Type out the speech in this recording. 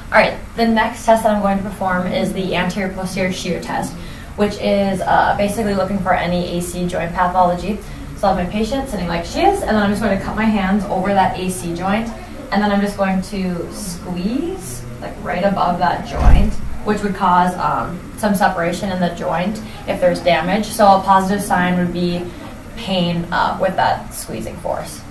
Alright, the next test that I'm going to perform is the anterior posterior shear test, which is basically looking for any AC joint pathology. So I'll have my patient sitting like she is, and then I'm just going to cup my hands over that AC joint, and then I'm just going to squeeze like right above that joint, which would cause some separation in the joint if there's damage. So a positive sign would be pain with that squeezing force.